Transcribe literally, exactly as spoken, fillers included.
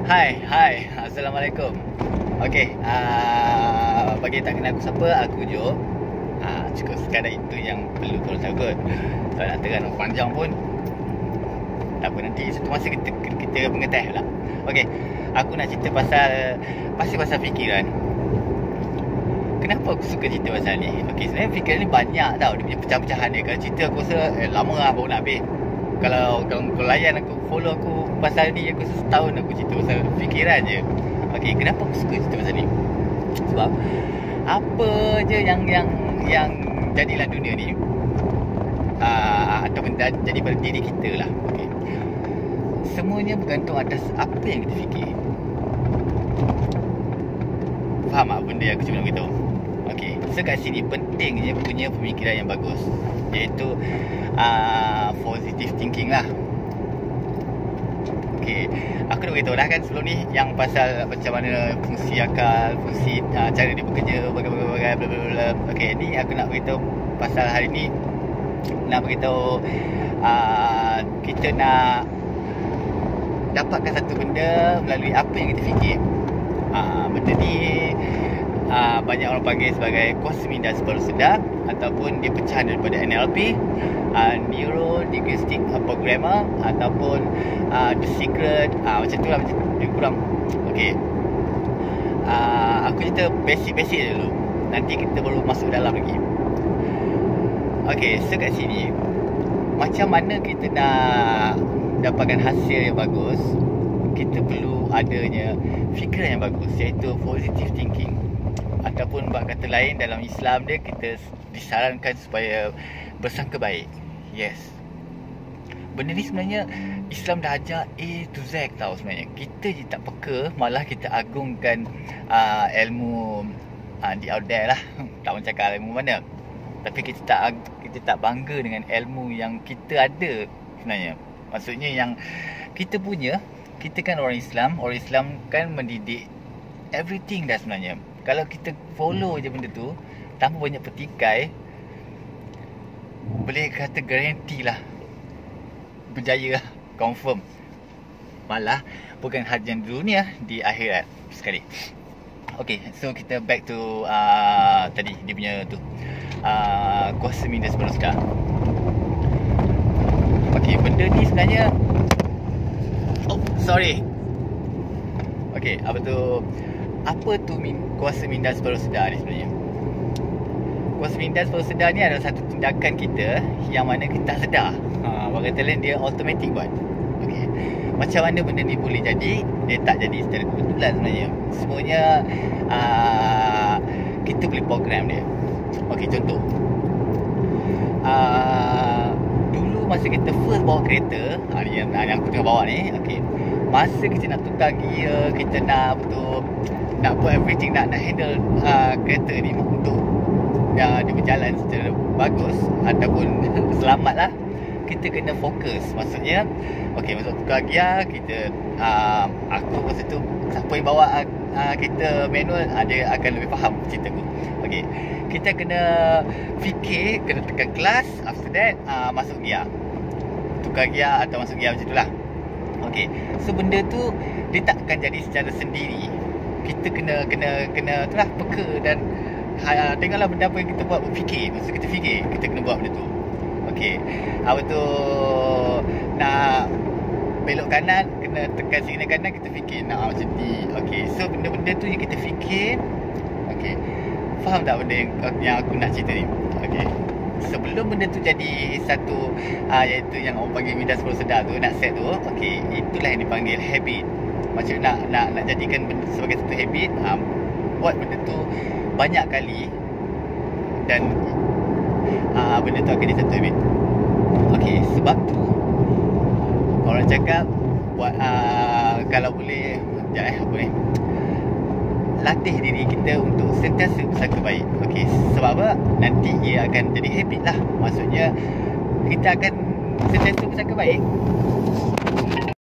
Hai, hai. Assalamualaikum. Okey, uh, bagi tak kenal aku siapa, aku Jo. Uh, cukup sekadar itu yang perlu korang tahu kot. Kalau nak terang panjang pun tak apa, nanti satu masa kita kita mengetah lah. Okey, aku nak cerita pasal pasti pasal fikiran. Kenapa aku suka cerita pasal ni? Okey, sebenarnya fikiran ni banyak tau, dia punya pecah-pecahan dia. Kalau cerita aku rasa eh, lama lah baru nak habis. Kalau kau layan aku, follow aku pasal ni, aku setahun aku cerita pasal fikiran je. Okey, kenapa aku suka cerita pasal ni? Sebab apa je yang yang yang jadilah dunia ni, uh, ataupun jadi pada diri kita lah. Okey, semuanya bergantung atas apa yang kita fikir. Faham tak benda yang aku cuba nak beritahu? Okey, so kat sini pentingnya punya pemikiran yang bagus, iaitu uh, positive thinking lah. Okey, aku nak beritahu dah kan sebelum ni yang pasal macam mana fungsi akal, fungsi uh, cara dia bekerja, bagai-bagai bla bla bla. Okey, ni aku nak beritahu pasal hari ni, nak beritahu uh, kita nak dapatkan satu benda melalui apa yang kita fikir. Uh, benda ni uh, banyak orang panggil sebagai kuasa minda sebaru sedar, ataupun dia pecahan daripada N L P, uh, Neuro Linguistic Programmer, ataupun uh, The Secret, uh, macam tu lah, macam lebih kurang. Okey, uh, aku cerita basic-basic dulu, nanti kita baru masuk dalam lagi. Okey, so kat sini macam mana kita nak dapatkan hasil yang bagus, kita perlu adanya fikiran yang bagus, iaitu positive thinking. Ataupun buat kata lain, dalam Islam dia, kita disarankan supaya bersangka baik. Yes, benda ni sebenarnya Islam dah ajar A to Z tau sebenarnya. Kita je tak peka, malah kita agungkan uh, ilmu uh, di out there lah. Tak mau cakap ilmu mana, tapi kita tak kita tak bangga dengan ilmu yang kita ada sebenarnya. Maksudnya yang kita punya, kita kan orang Islam. Orang Islam kan mendidik everything dah sebenarnya. Kalau kita follow je benda tu tanpa banyak petikai, boleh kata garanti lah berjaya lah, confirm. Malah bukan hanya di dunia, di akhirat sekali. Okay, so kita back to uh, tadi dia punya tu, uh, kuasa minda sebaru sedar. Okay, benda ni sebenarnya, oh sorry. Okay, apa tu Apa tu min, kuasa minda sebaru sedar ni sebenarnya? Kuasa minda sebaru sedar ni adalah satu tindakan kita yang mana kita tak sedar. Ha, orang kata lain, dia automatic buat. Okey, macam mana benda ni boleh jadi? Dia tak jadi secara kebetulan sebenarnya. Semuanya uh, kita boleh program dia. Okey, contoh, uh, dulu masa kita first bawa kereta, ha, ni yang, yang aku tengah bawa ni. Okey, masa kita nak tukar gear, kita nak betul nak buat everything, nak nak handle uh, kereta ni untuk uh, dia berjalan secara bagus ataupun selamat lah, kita kena fokus. Maksudnya, okey, masa tukar gear, kita uh, aku masa tu, siapa yang bawa uh, kereta manual, uh, dia akan lebih faham cerita aku. Okey, kita kena fikir, kena tekan kelas, after that uh, masuk gear, tukar gear atau masuk gear, macam tu lah. Okey, so benda tu dia takkan jadi secara sendiri. Kita kena kena kena tu lah, peka dan ha, tengoklah benda apa yang kita buat, berfikir. Masa kita fikir, kita kena buat benda tu. Okey, apa tu, nak belok kanan, kena tekan signal kanan, kita fikir nak macam ni. Okey, so benda-benda tu yang kita fikir. Okey, faham tak benda yang, yang aku nak cerita ni? Okey, sebelum benda tu jadi satu, uh, iaitu yang orang panggil minda sebaru sedar tu, nak set tu. Okey, itulah yang dipanggil habit. Macam nak nak nak jadikan benda sebagai satu habit, um, buat benda tu banyak kali, dan uh, benda tu akan jadi satu habit. Okey, sebab tu orang cakap buat, uh, kalau boleh, sekejap eh, apa ni, latih diri kita untuk sentiasa bersangka baik. Okey, sebab apa? Nanti ia akan jadi habit lah. Maksudnya kita akan sentiasa bersangka baik.